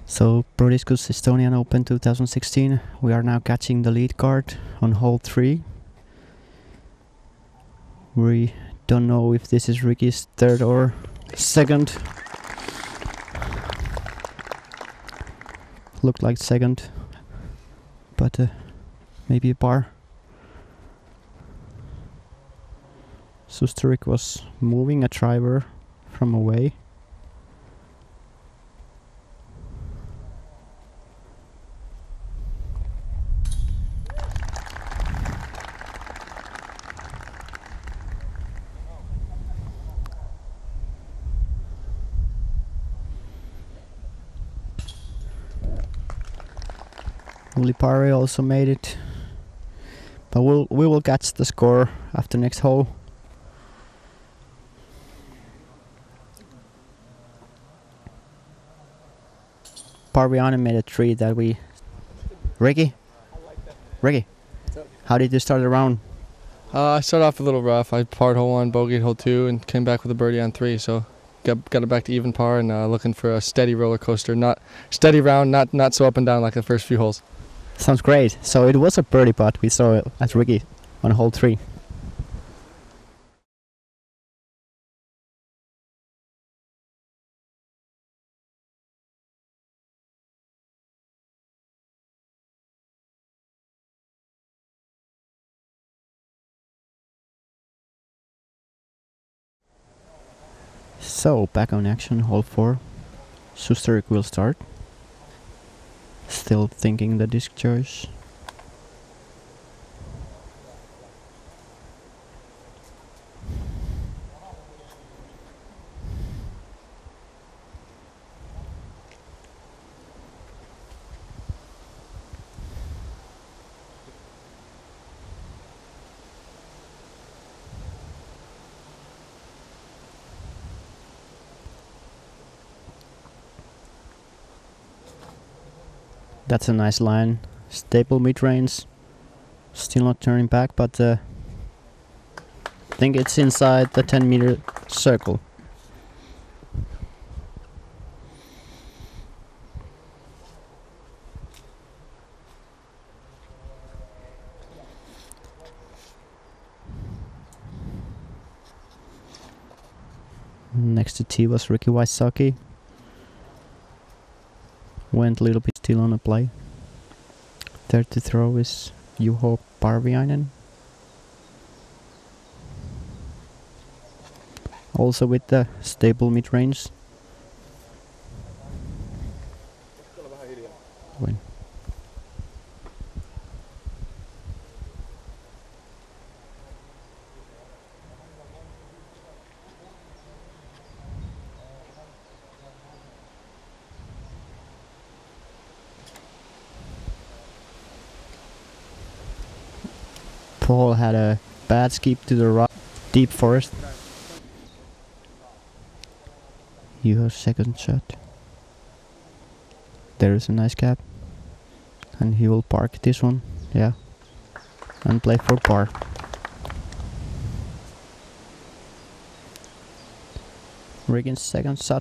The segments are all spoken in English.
So Prodiscus Estonian Open 2016. We are now catching the lead card on hole 3. We don't know if this is Ricky's third or second. Looked like second, but maybe a par. Schusterick was moving a driver from away. Ulibarri also made it, but we will catch the score after next hole. Parviainen made a 3 that we... Ricky? Ricky, how did you start the round? I started off a little rough. I parred hole 1, bogeyed hole 2, and came back with a birdie on 3. So got it back to even par and looking for a steady roller coaster, not steady round, not so up and down like the first few holes. Sounds great. So it was a birdie putt we saw at Ricky on hole 3. So back on action, hole 4. Schusterick will start. Still thinking the disc choice. That's a nice line. Stable mid-range. Still not turning back, but I think it's inside the 10-meter circle. Next to T was Ricky Wysocki. Went a little bit still on a play. Third to throw is Juho Parviainen. Also with the stable mid-range. Win. Paul had a bad skip to the right, deep forest. Juho's second shot. There is a nice gap, and he will park this one, yeah, and play for par. Regan's second shot.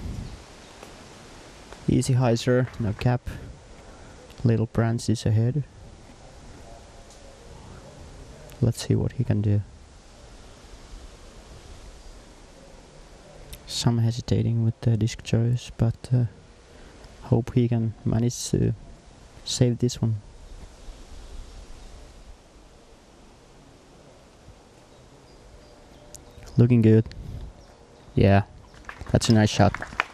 Easy hyzer, no cap. Little Brands is ahead. Let's see what he can do. Some hesitating with the disc choice, but hope he can manage to save this one. Looking good. Yeah, that's a nice shot.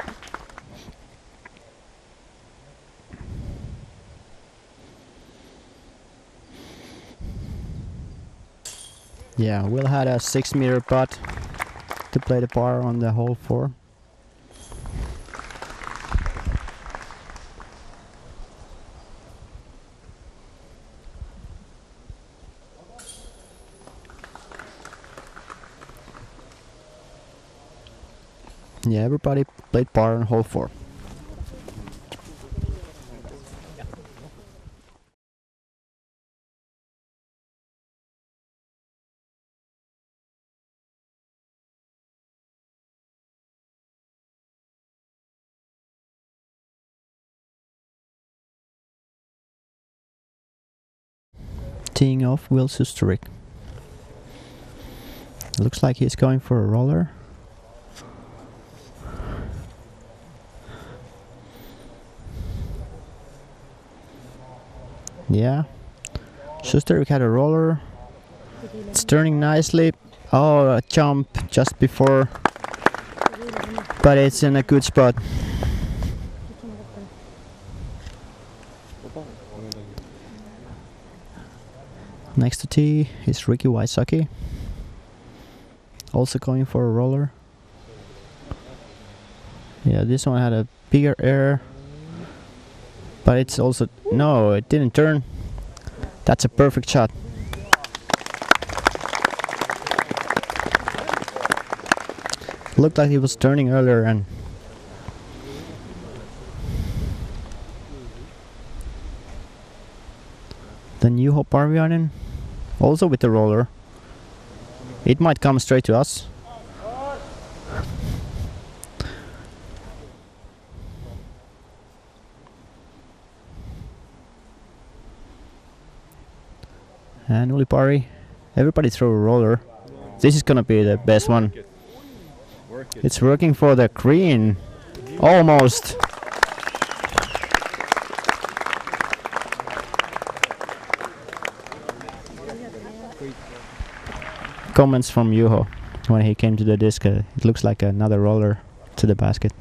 Yeah, Will had a 6-meter putt to play the par on the hole 4. Yeah, everybody played par on hole 4. Teeing off Will Schusterick. Looks like he's going for a roller. Yeah, Schusterick had a roller. It's turning nicely. Oh, a jump just before, but it's in a good spot. Next to tee is Ricky Wysocki, also going for a roller. Yeah, this one had a bigger error, but it's also, no, it didn't turn. That's a perfect shot. Looked like he was turning earlier, and then Juho Parviainen, also with the roller. It might come straight to us. And Ulibarri, everybody throw a roller. This is gonna be the best one. It's working for the green. Almost. Comments from Juho when he came to the disc. It looks like another roller to the basket.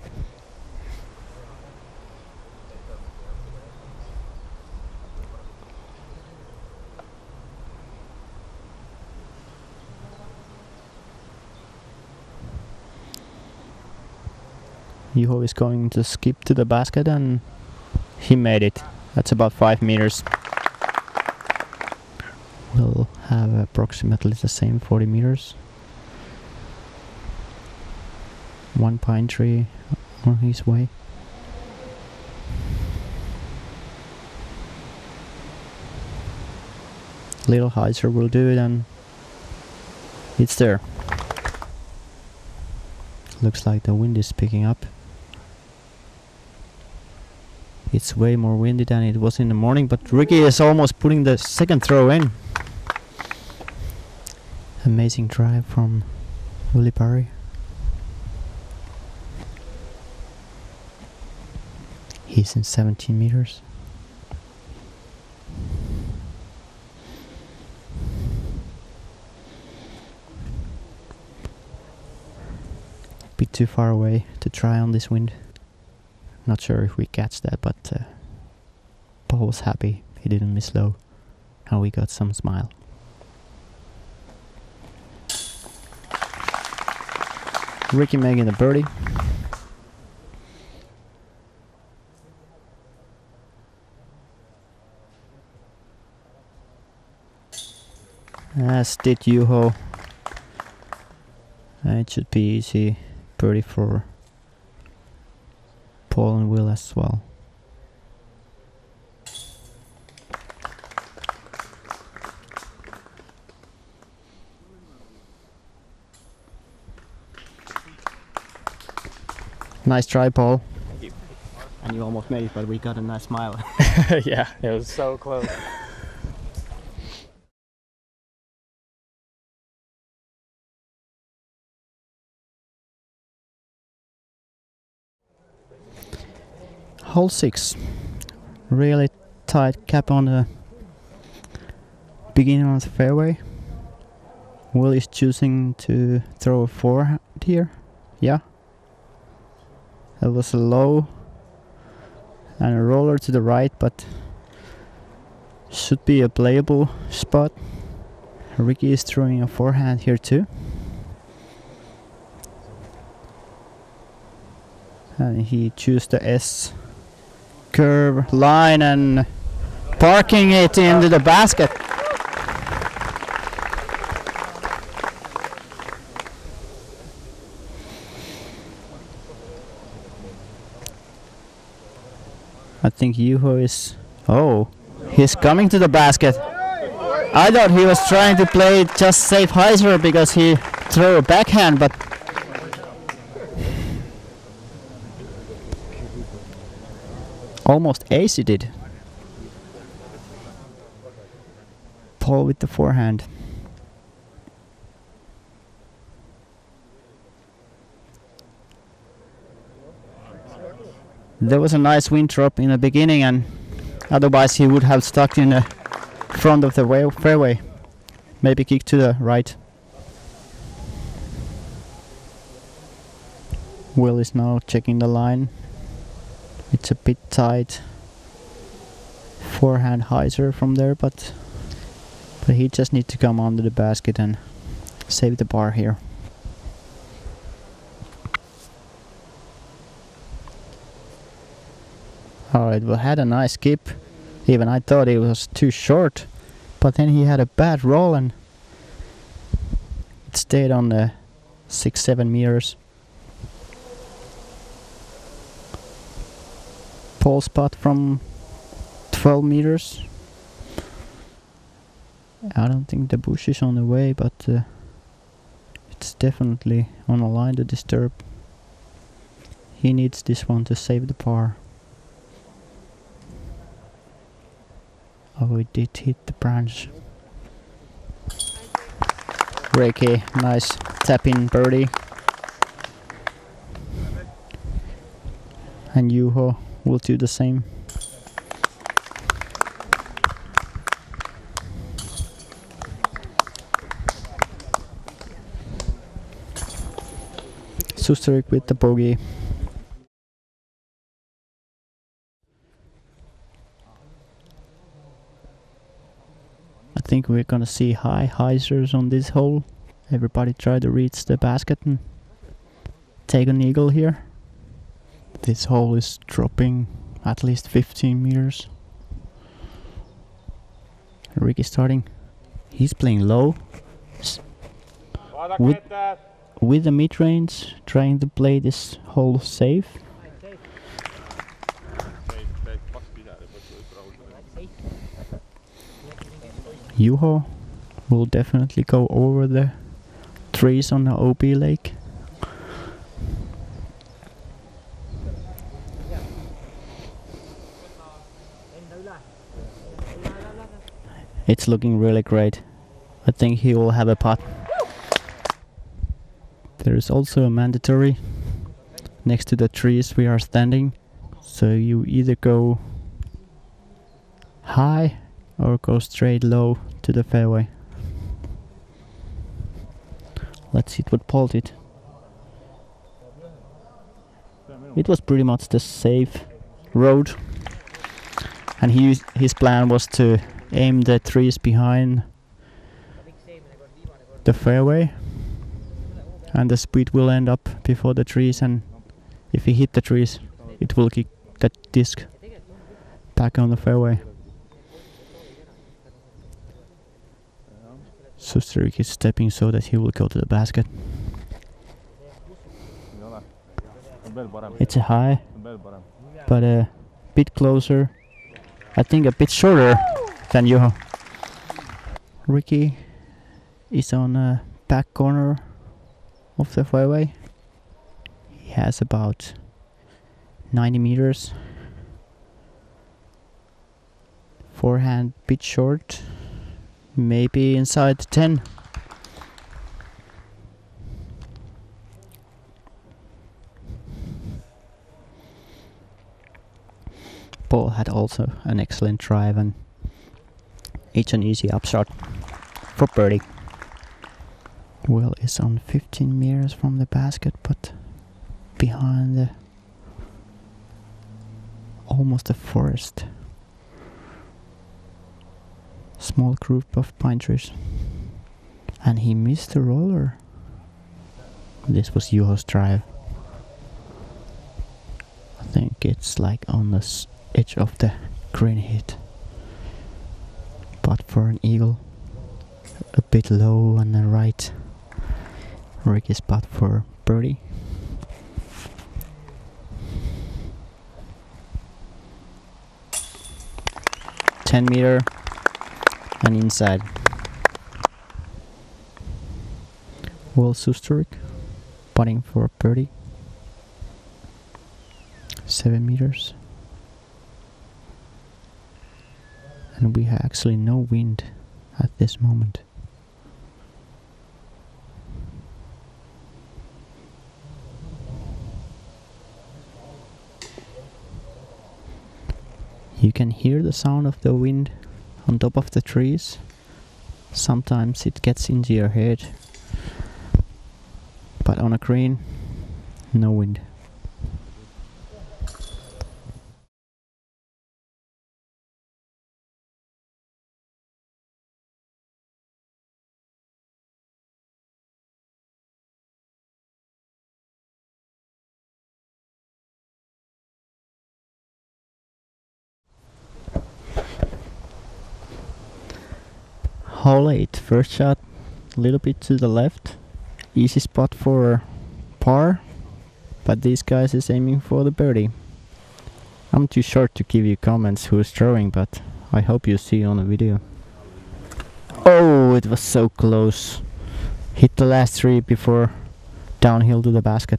Juho is going to skip to the basket, and he made it. That's about 5 meters. We'll have approximately the same 40 meters. One pine tree on his way. Little hyzer will do it, and it's there. Looks like the wind is picking up. It's way more windy than it was in the morning, but Ricky is almost putting the second throw in. Amazing drive from Ulibarri. He's in 17 meters. Bit too far away to try on this wind. Not sure if we catch that, but Paul was happy he didn't miss low, and we got some smile. Ricky making the birdie. As did Juho. It should be easy birdie for Paul and Will as well. Nice try, Paul. Thank you. And you almost made it, but we got a nice smile. Yeah, it was so close. Hole 6. Really tight cap on the beginning of the fairway. Will is choosing to throw a forehand here. Yeah. That was a low and a roller to the right, but should be a playable spot. Ricky is throwing a forehand here too. And he chose the S curve line and parking it into the basket. I think Juho is... Oh, he's coming to the basket. I thought he was trying to play just safe hyzer because he threw a backhand, but... Almost ace he did. hole with the forehand. There was a nice wind drop in the beginning, and otherwise he would have stuck in the front of the fairway. Maybe kick to the right. Will is now checking the line. It's a bit tight. Forehand hyzer from there, but he just needs to come under the basket and save the par here. Oh, it had a nice skip. Even I thought it was too short, but then he had a bad roll and it stayed on the 6-7 meters. Pole spot from 12 meters. I don't think the bush is on the way, but it's definitely on a line to disturb. He needs this one to save the par. Oh, it did hit the branch. Ricky, nice tap-in birdie. And Juho will do the same. Schusterick with the bogey. I think we're gonna see high hyzers on this hole. Everybody try to reach the basket and take an eagle here. This hole is dropping at least 15 meters. Ricky starting. He's playing low. With the mid-range, trying to play this hole safe. Juho will definitely go over the trees on the OB lake. It's looking really great. I think he will have a putt. There is also a mandatory next to the trees we are standing. So you either go high or go straight low to the fairway. Let's see what Paul did. It was pretty much the safe road, and his plan was to aim the trees behind the fairway, and the speed will end up before the trees, and if he hit the trees it will kick that disc back on the fairway. Schusterick is stepping so that he will go to the basket. It's a high, but a bit closer. I think a bit shorter than Juho. Ricky is on a back corner of the fairway. He has about 90 meters. Forehand bit short. Maybe inside 10. Paul had also an excellent drive, and it's an easy upshot for birdie. Will is on 15 meters from the basket, but behind the almost a forest. Small group of pine trees, and he missed the roller. This was Juho's drive. I think it's like on the edge of the green hit, but for an eagle, a bit low on the right. Ricky's putt for birdie. $10 and inside. Will Schusterick putting for birdie. 7 meters. And we have actually no wind at this moment. You can hear the sound of the wind on top of the trees. Sometimes it gets into your head, but on a green, no wind. Hole 8, first shot, a little bit to the left. Easy spot for par, but these guys is aiming for the birdie. I'm too short to give you comments who's throwing, but I hope you see on the video. Oh, it was so close. Hit the last three before downhill to the basket.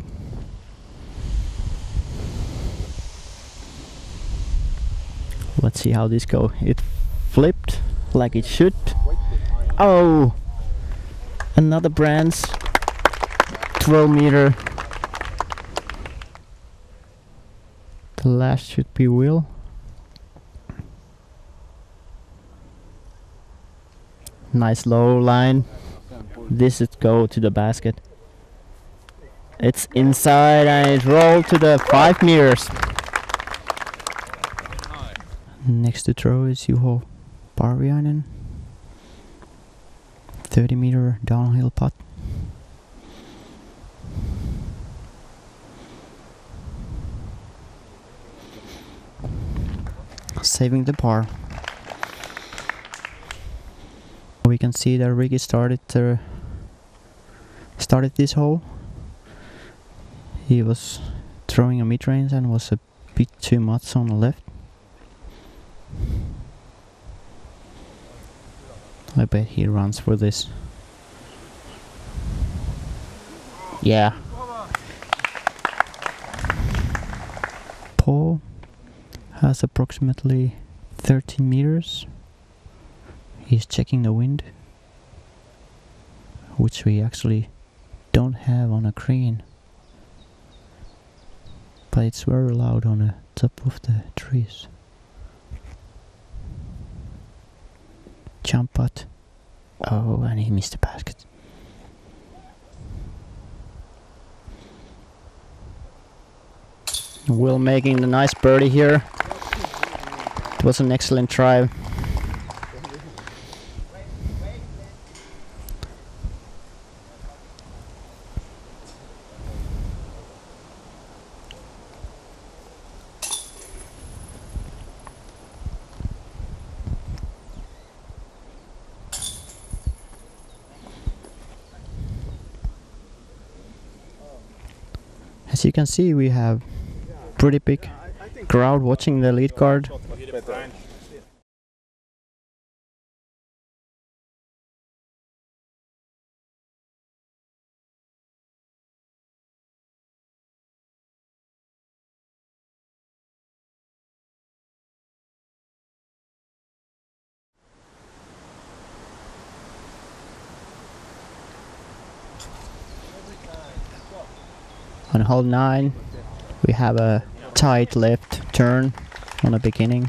Let's see how this goes. It flipped like it should. Oh, another branch, 12 meter. The last should be Will. Nice low line. This would go to the basket. It's inside and it rolled to the 5 meters. Next to throw is Juho Parviainen. 30 meter downhill putt. Saving the par. We can see that Ricky started this hole. He was throwing a mid-range and was a bit too much on the left. I bet he runs for this. Yeah. Paul has approximately 13 meters. He's checking the wind, which we actually don't have on a green, but it's very loud on the top of the trees. Jump putt. Oh, and he missed the basket. Will making the nice birdie here. It was an excellent try. As you can see, we have pretty big crowd watching the lead card. On hole 9, we have a tight left turn on the beginning.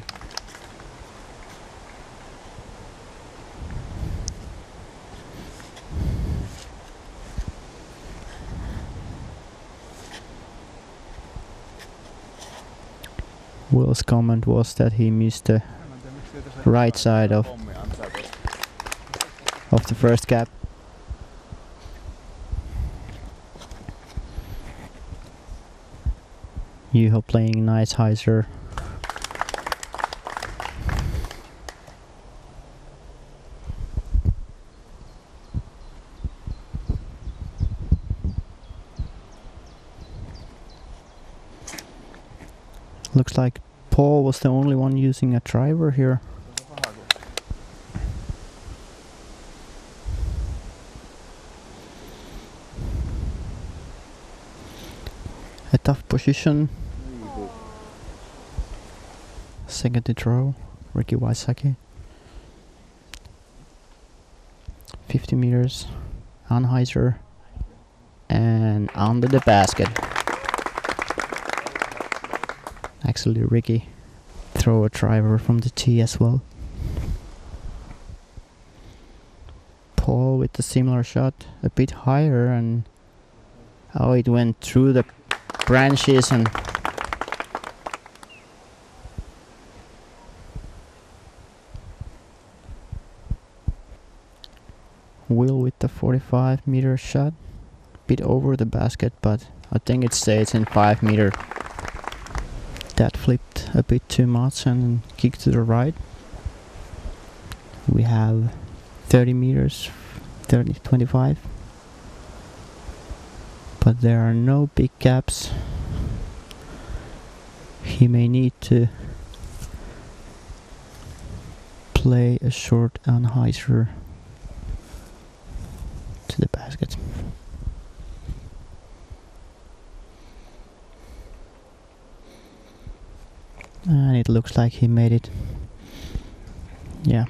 Will's comment was that he missed the right side of the first gap. Juho playing nice hyzer. Looks like Paul was the only one using a driver here. A tough position. Second to throw, Ricky Wysocki. 50 meters, Anheuser, and under the basket. Actually, Ricky throw a driver from the tee as well. Paul with a similar shot, a bit higher, and oh, it went through the branches and Will with the 45-meter shot, bit over the basket, but I think it stays in 5 meter. That flipped a bit too much and kicked to the right. We have 30 meters, 25. But there are no big gaps. He may need to play a short Anheuser to the basket. And it looks like he made it. Yeah.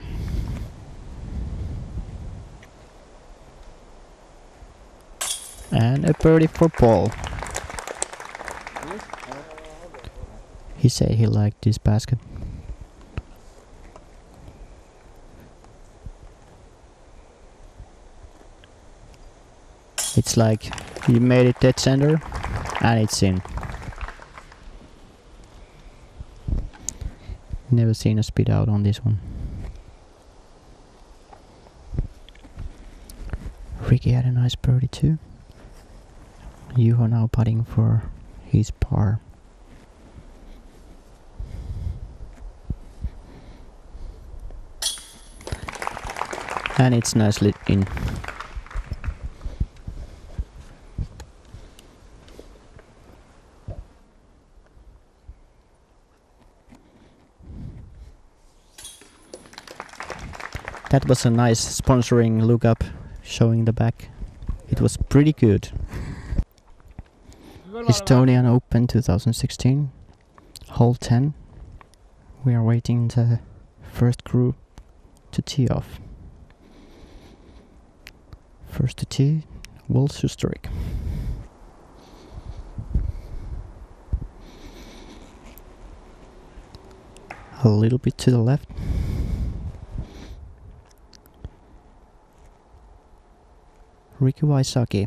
And a birdie for Paul. He said he liked this basket. It's like you made it dead center and it's in. Never seen a speed out on this one. Ricky had a nice birdie too. Juho now putting for his par. And it's nicely in. That was a nice sponsoring look up showing the back. It was pretty good. Estonian Open 2016, hole 10. We are waiting the first group to tee off. First to tee, Schusterick. A little bit to the left. Ricky Wysocki.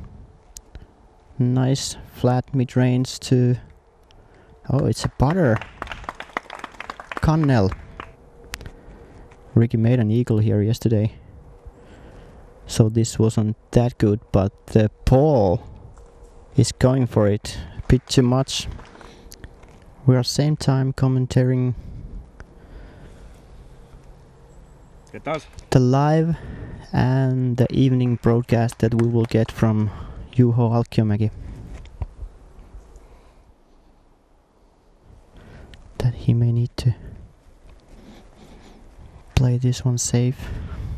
Nice flat mid-range to... Oh, it's a putter. Connell. Ricky made an eagle here yesterday. So this wasn't that good, but the Paul is going for it a bit too much. We are same time commentating the live and the evening broadcast that we will get from Juho Alkiomäki. That he may need to play this one safe.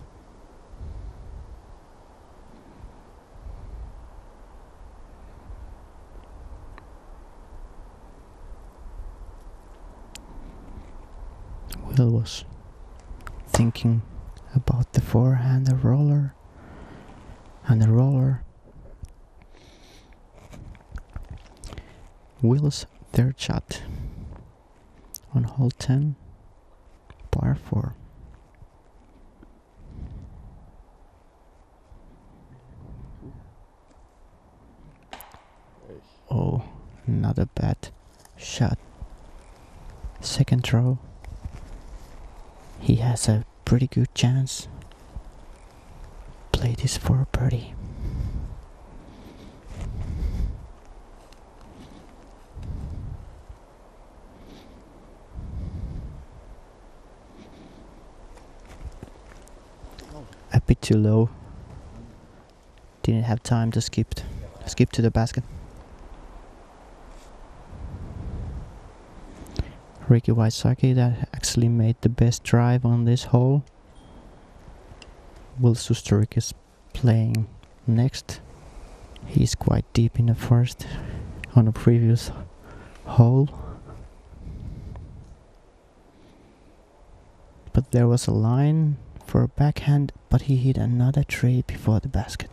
Will was thinking about the forehand, the roller, and the roller. Will's third shot on hole 10, par 4. Oh, not a bad shot. Second throw. He has a pretty good chance. Play this for a birdie. A bit too low. Didn't have time to skip to the basket. Ricky Wysocki that actually made the best drive on this hole. Will Schusterick is playing next. He's quite deep in the first on a previous hole. But there was a line for a backhand, but he hit another tree before the basket.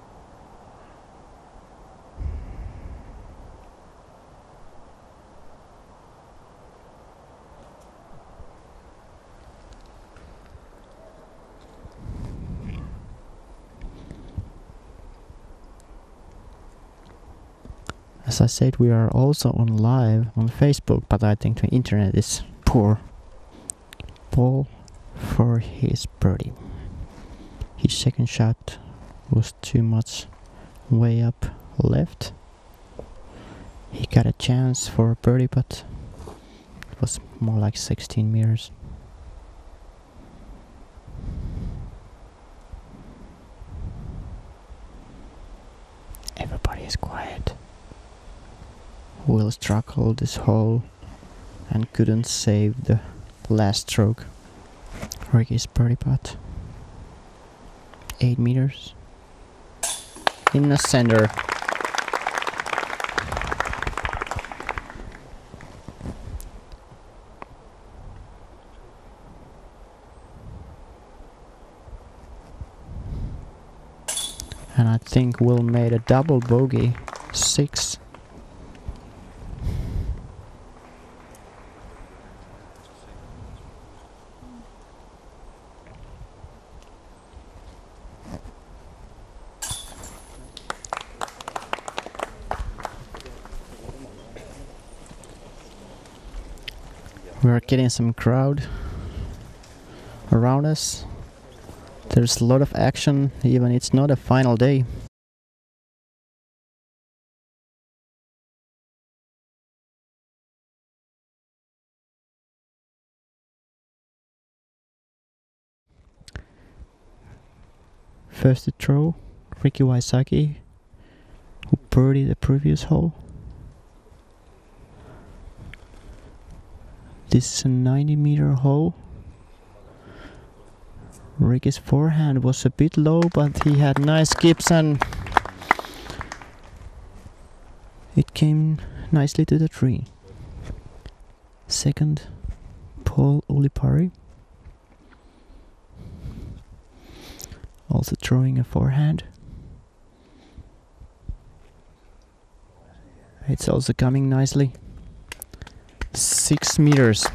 As I said, we are also on live on Facebook, but I think the internet is poor. Ball for his birdie. His second shot was too much way up left. He got a chance for a birdie, but it was more like 16 meters. Everybody is quiet. Will struggled this hole and couldn't save the last stroke. Ricky's birdie putt. 8 meters. In the center. And I think Will made a double bogey. 6. We're getting some crowd around us. There's a lot of action, even it's not a final day. First to throw, Wysocki, who birdied the previous hole. This is a 90-meter hole. Ricky's forehand was a bit low, but he had nice skips and it came nicely to the tree. Second, Ulibarri. Also throwing a forehand. It's also coming nicely. 6 meters.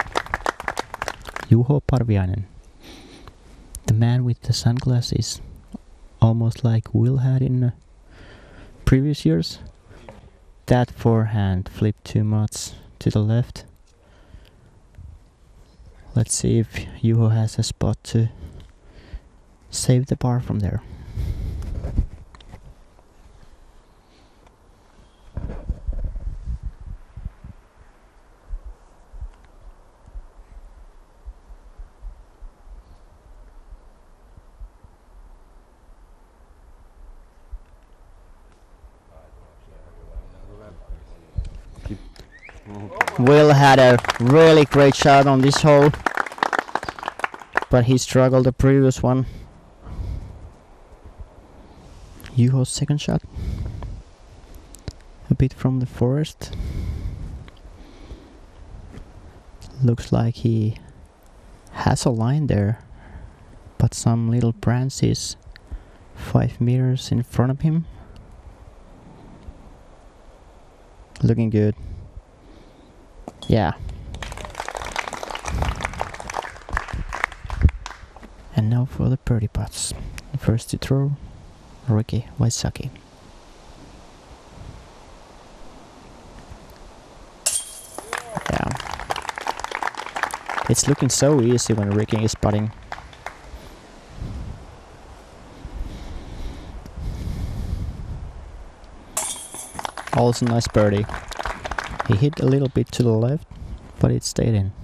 Juho Parviainen. The man with the sunglasses, almost like Will had in previous years. That forehand flipped too much to the left. Let's see if Juho has a spot to save the par from there. Will had a really great shot on this hole, but he struggled the previous one. Juho's second shot, a bit from the forest. Looks like he has a line there, but some little branches 5 meters in front of him. Looking good. Yeah. And now for the birdie putts. First to throw, Wysocki. Yeah. It's looking so easy when Ricky is putting. Also nice birdie. He hit a little bit to the left, but it stayed in.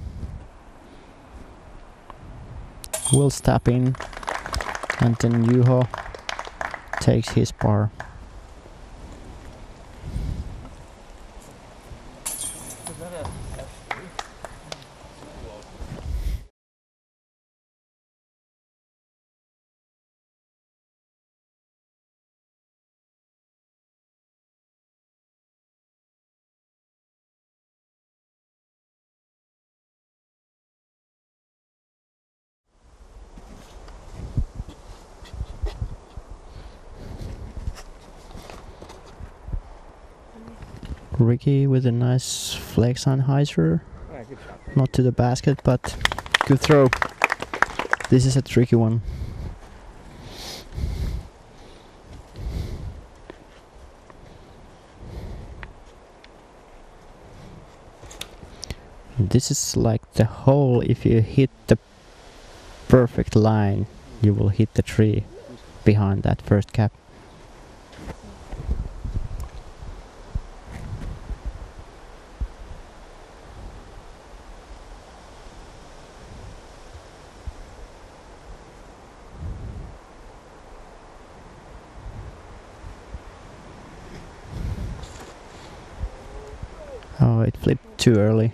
Will step in, and then Juho takes his par. Ricky with a nice flex Anheuser. Yeah, good shot. Not to the basket, but good throw. This is a tricky one. This is like the hole. If you hit the perfect line, you will hit the tree behind that first cap. Oh, it flipped too early.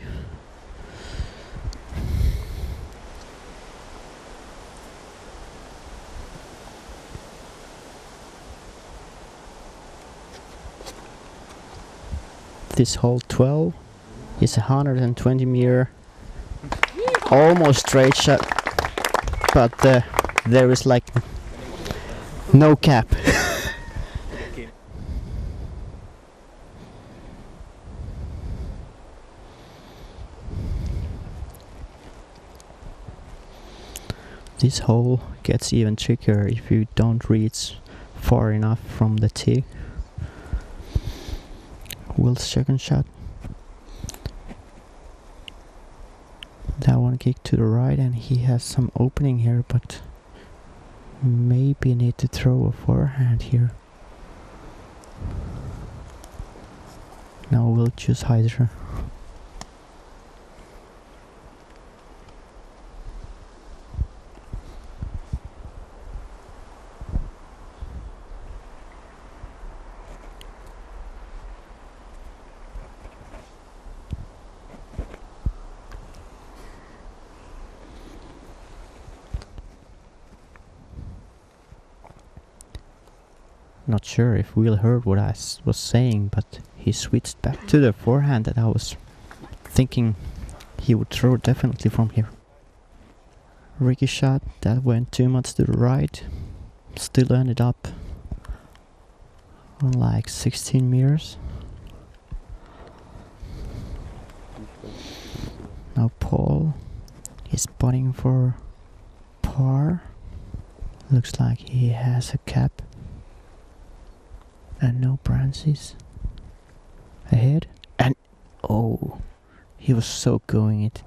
This hole 12 is 120 meter, almost straight shot, but there is like no cap. This hole gets even trickier if you don't reach far enough from the tee. Will's second shot. That one kicked to the right and he has some opening here, but maybe need to throw a forehand here. Now we'll choose Heiser. Not sure if Will heard what I was saying, but he switched back to the forehand that I was thinking he would throw definitely from here. Ricky shot, that went too much to the right. Still ended up on like 16 meters. Now Paul is putting for par. Looks like he has a cap. And no branches ahead, and oh, he was so going it.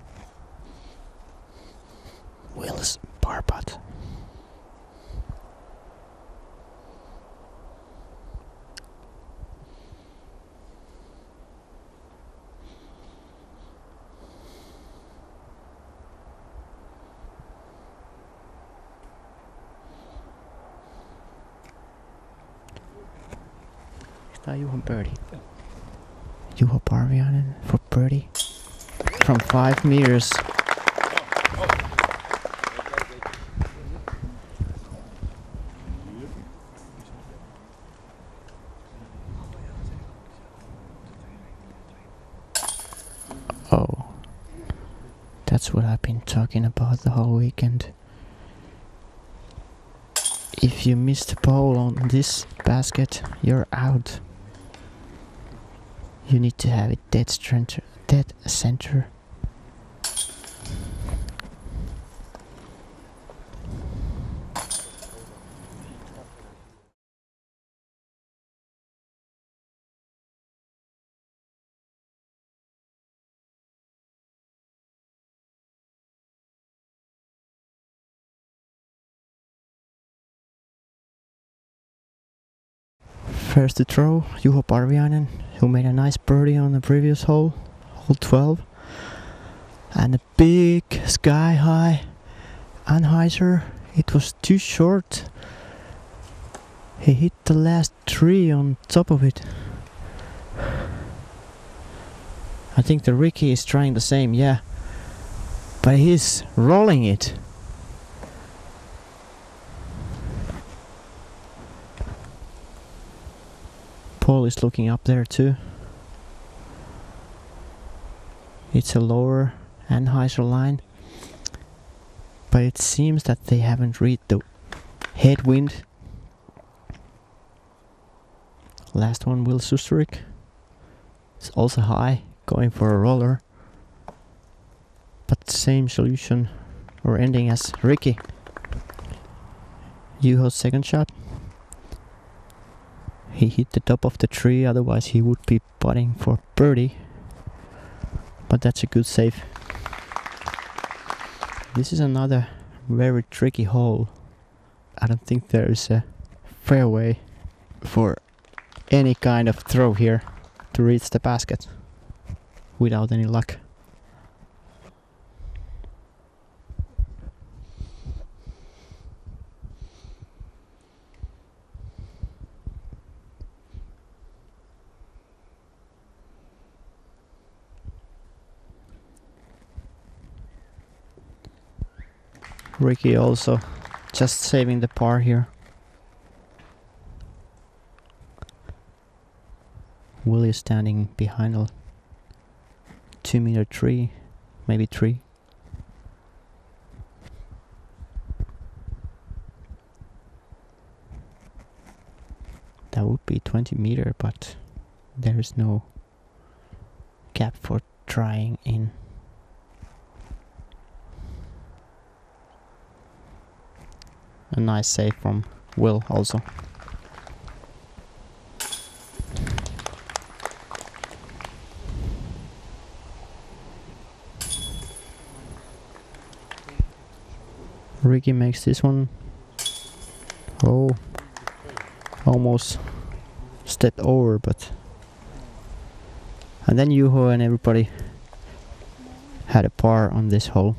Will's par putt. Juho birdie. Juho Parviainen for birdie from 5 meters. Oh, that's what I've been talking about the whole weekend. If you miss the pole on this basket, you're out. You need to have it dead center. First to throw, Juho Parviainen, who made a nice birdie on the previous hole, hole 12. And a big sky high Anheuser. It was too short. He hit the last tree on top of it. I think the Ricky is trying the same, yeah. But he's rolling it. Paul is looking up there too. It's a lower Anheuser line, but it seems that they haven't read the headwind. Last one, Will Schusterick. It's also high, going for a roller. But same solution or ending as Ricky. Juho's second shot. He hit the top of the tree, otherwise he would be putting for birdie. But that's a good save. This is another very tricky hole. I don't think there is a fairway for any kind of throw here to reach the basket without any luck. Ricky also just saving the par here. Willie standing behind a 2-meter tree, maybe 3. That would be 20 meter, but there is no gap for trying in. A nice save from Will also. Ricky makes this one. Oh, almost stepped over, but. And then Juho and everybody had a par on this hole.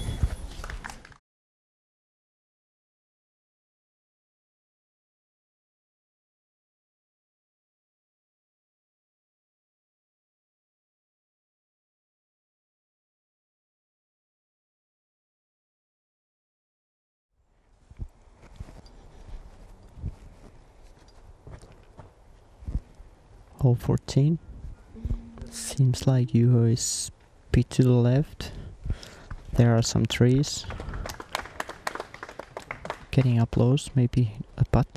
Hole 14. Seems like Juho is bit to the left. There are some trees. Getting up close, maybe a putt.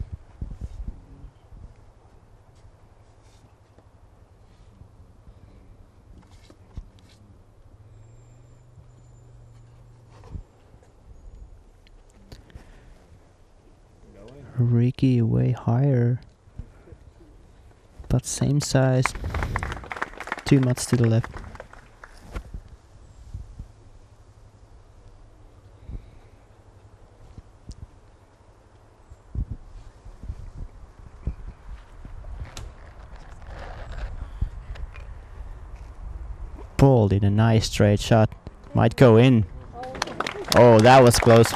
Ricky way higher, but same size. Too much to the left. Paul did a nice straight shot. Might go in. Oh, that was close.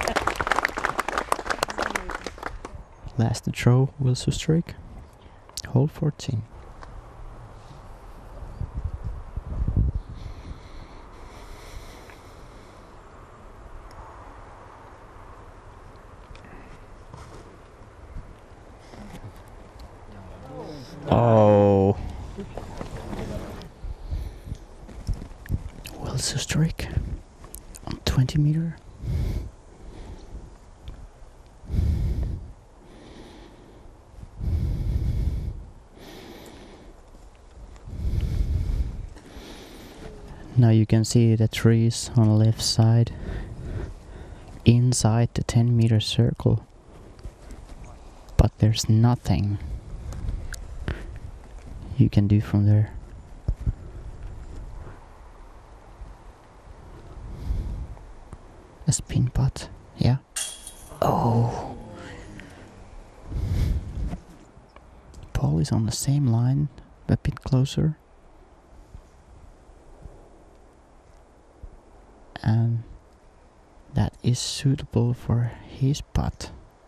Last throw, will Schusterick. Hole 14. Oh. Will Schusterick on 20 meter. Now you can see the trees on the left side inside the 10-meter circle, but there's nothing you can do from there. A spin putt, yeah. Oh, Paul is on the same line, a bit closer. And that is suitable for his putt.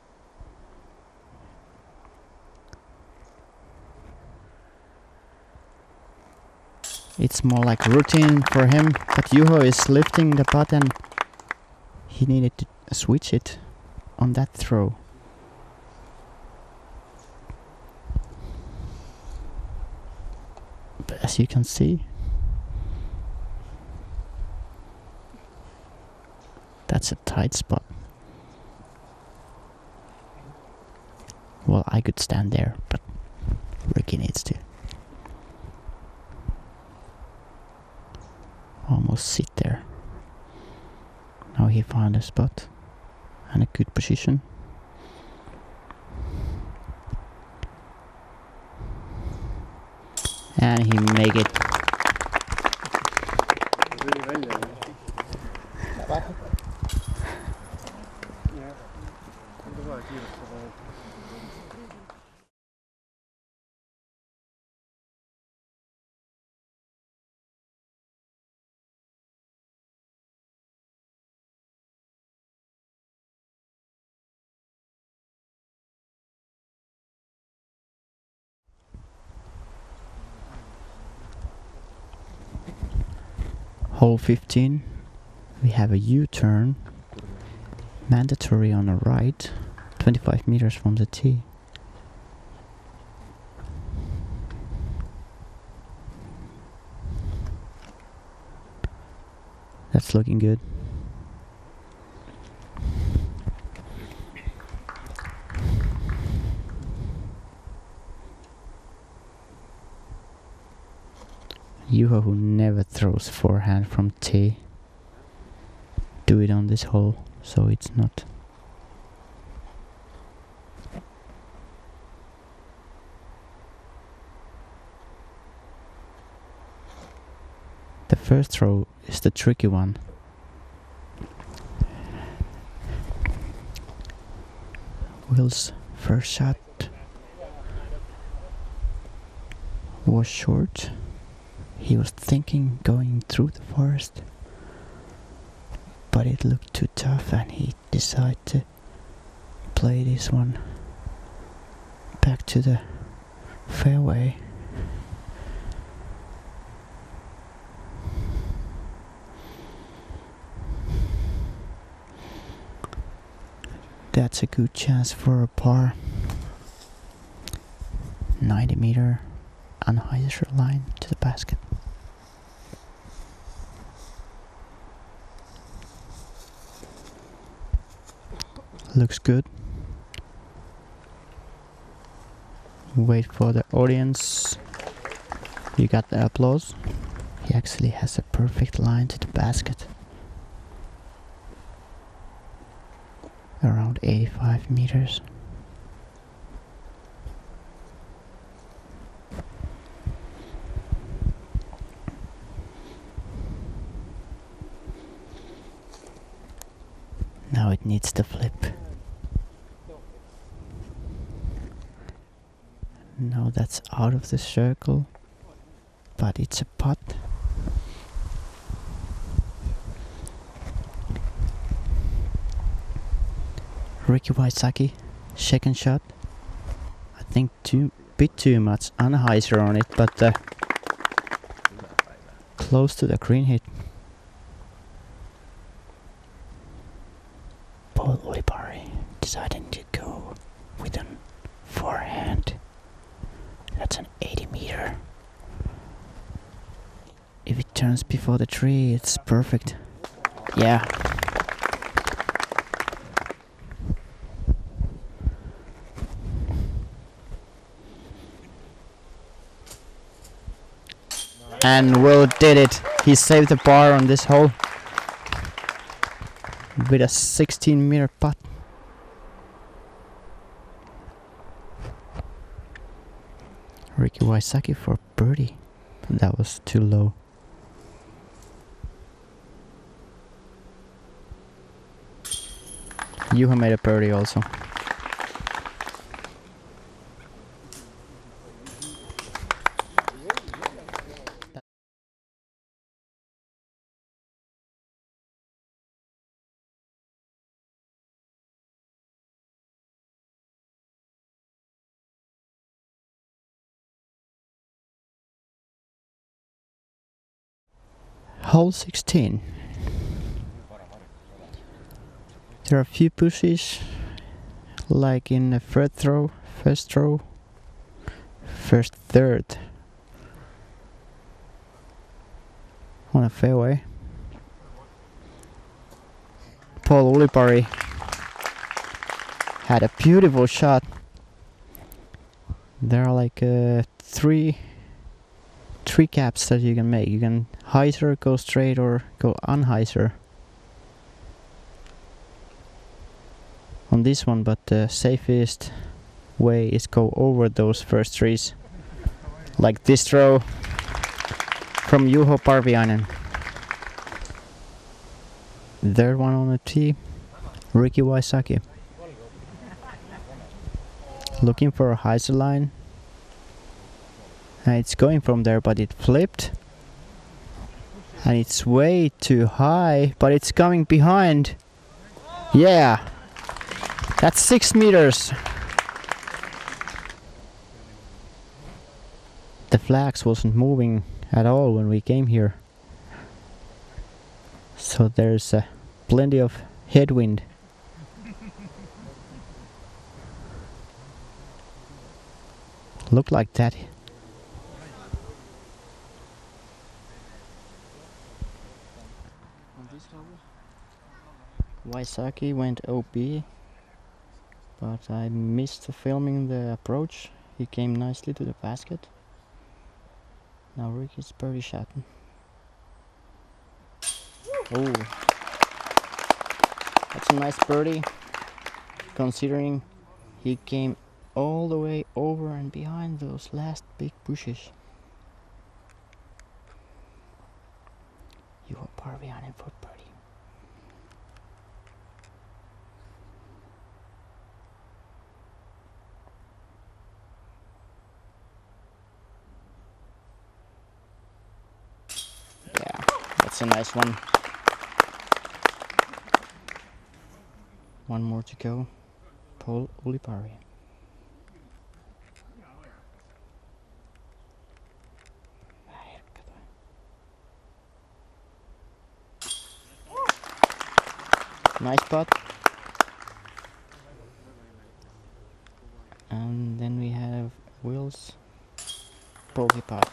It's more like routine for him, but Juho is lifting the putt and he needed to switch it on that throw. But as you can see, that's a tight spot. Well, I could stand there, but Ricky needs to. almost sit there. Now he found a spot and a good position. And he make it. Hole 15, we have a U-turn, mandatory on the right, 25 meters from the tee. That's looking good. Juho, who never throws forehand from tee, do it on this hole, so it's not. The first throw is the tricky one. Will's first shot was short. He was thinking going through the forest, but it looked too tough and he decided to play this one back to the fairway. That's a good chance for a par. 90 meter unhyzer line to the basket. Looks good. Wait for the audience. You got the applause. He actually has a perfect line to the basket. Around 85 meters. Now it needs to flip. No, that's out of the circle, but it's a putt. Ricky Wysocki, second shot. I think bit too much unhyzer on it, but close to the green hit. Ulibarri deciding to go with a forehand. That's an 80 meter. If it turns before the tree, it's perfect. Yeah. And Will did it. He saved the par on this hole with a 16 meter putt. Ricky Wysocki for birdie. That was too low. Juho made a birdie also. Hole 16. There are a few pushes, like in the first throw, first third on a fairway. Paul Ulibarri had a beautiful shot. There are like three three caps that you can make. You can hyzer, go straight, or go unhyzer on this one, but the safest way is go over those first trees, like this throw from Juho Parviainen. Third one on the tee, Ricky Wysocki. Looking for a hyzer line. And it's going from there, but it flipped. And it's way too high, but it's coming behind. Yeah! That's 6 meters! The flags wasn't moving at all when we came here. So there's plenty of headwind. Look like that. Wysocki went OB, but I missed filming the approach. He came nicely to the basket. Now Ricky's birdie shotting. Oh, that's a nice birdie, considering he came all the way over and behind those last big bushes. Juho Parviainen for birdie. Yeah, that's a nice one. One more to go. Paul Ulibarri. Nice putt. And then we have Will's bogey putt.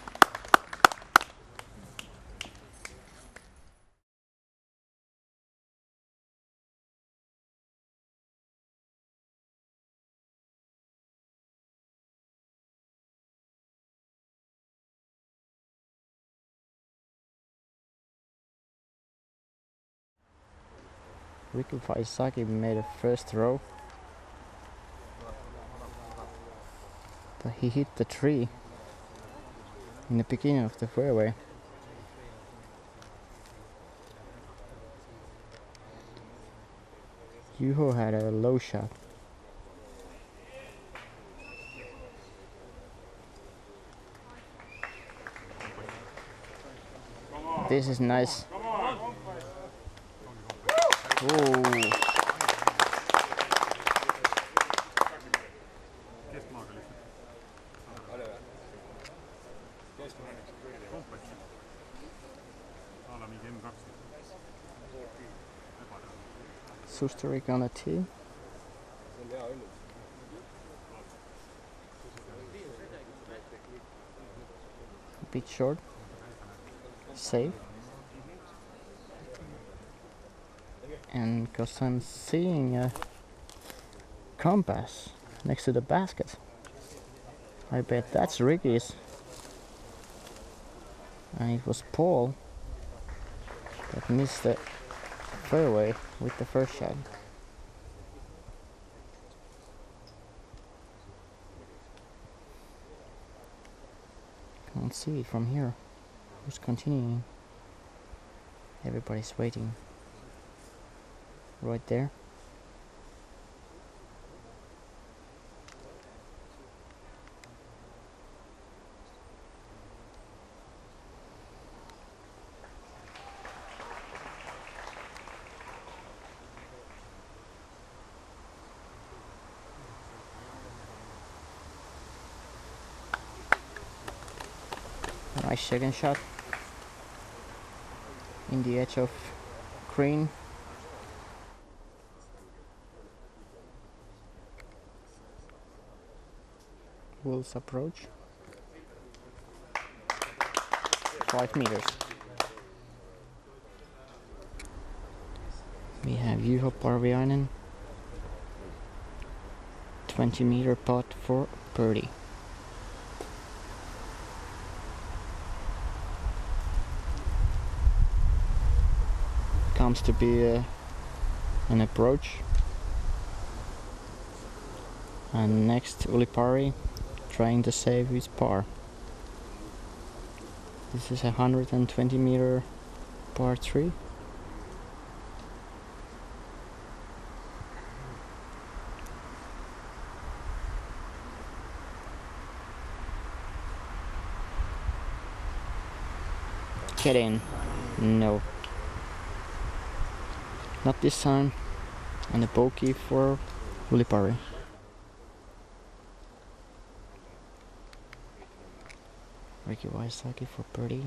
Ricky Wysocki made a first throw, but he hit the tree in the beginning of the fairway. Juho had a low shot. This is nice. Oh. Schusterick on the tee. A bit short. Safe. And because I'm seeing a compass next to the basket, I bet that's Ricky's. And it was Paul that missed the fairway with the first shot. Can't see it from here. Who's continuing? Everybody's waiting. Right there. Nice second shot in the edge of green. Will's approach. 5 meters. We have Juho Parviainen. 20-meter putt for birdie. comes to be an approach. And next Ulibarri trying to save his par. This is a 120 meter par 3. Get in. No. Not this time. And a bogey for Ulibarri. Ricky Wysocki for birdie.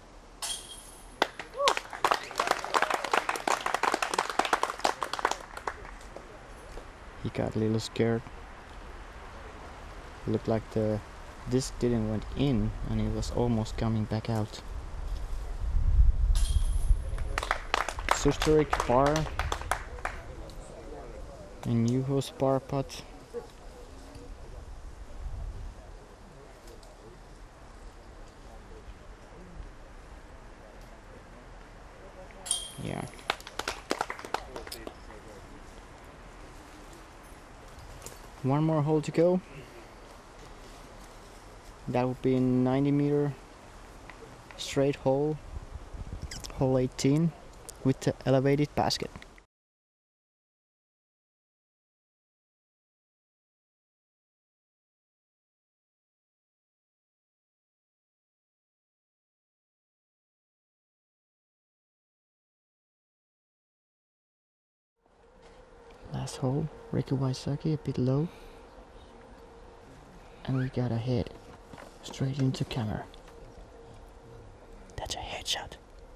He got a little scared. Looked like the disc didn't went in and it was almost coming back out. Schusterick par and Juho's par putt. Yeah. One more hole to go. That would be a 90 meter straight hole, hole 18, with the elevated basket. Last hole, Ricky Wysocki a bit low, and we got a hit straight into camera. That's a headshot.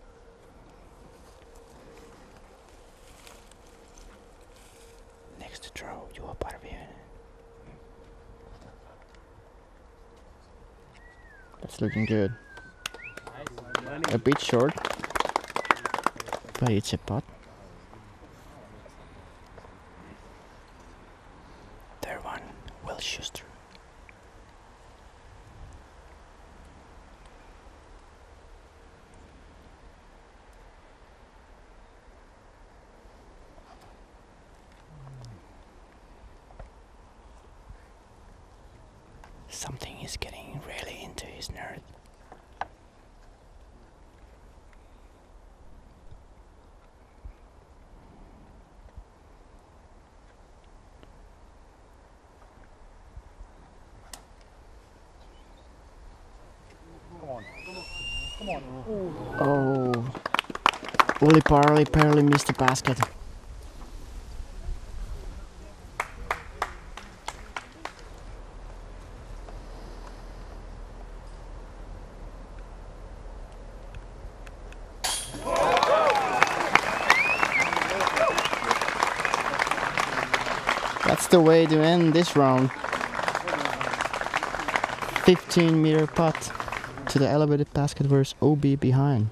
Next to throw, Juho Parviainen. That's looking good. A bit short, but it's a putt. Third one, Will Schuster. Something is getting really into his nerve. Come on. Oh, Ulibarri barely missed the basket. That's the way to end this round. 15-meter putt to the elevated basket versus OB behind.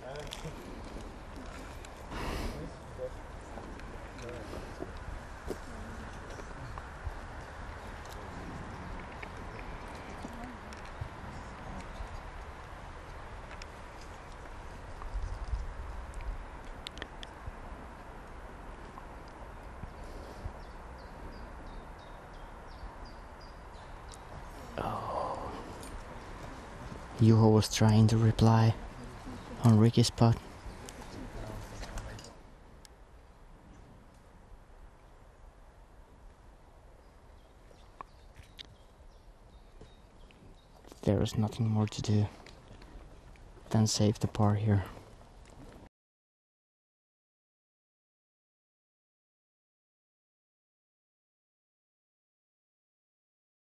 Juho was trying to reply on Ricky's putt. There is nothing more to do than save the par here.